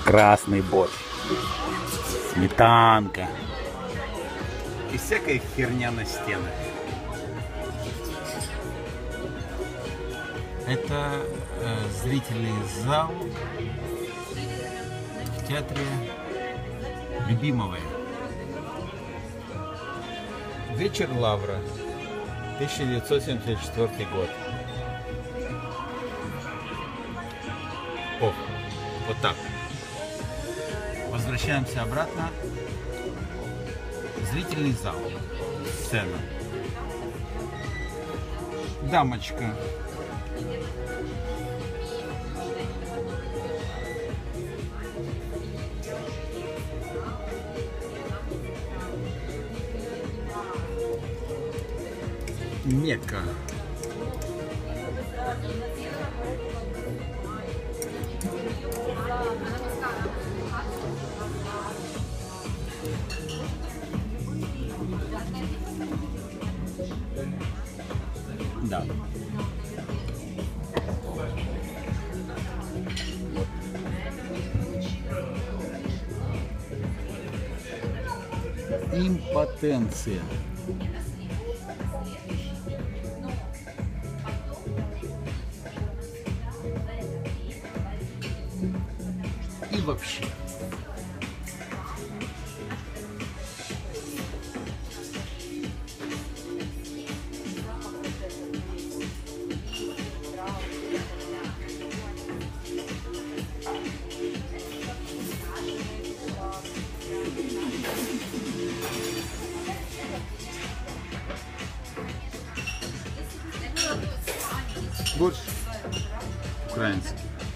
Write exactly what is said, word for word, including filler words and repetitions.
красный борщ, сметанка и всякая херня на стенах. Это э, зрительный зал в театре Любимовой. Вечер Лавра, тысяча девятьсот семьдесят четвёртый год. О, вот так. Возвращаемся обратно. Зрительный зал. Сцена. Дамочка. Мекка. Да. Импотенция. И вообще. Борщ украинский.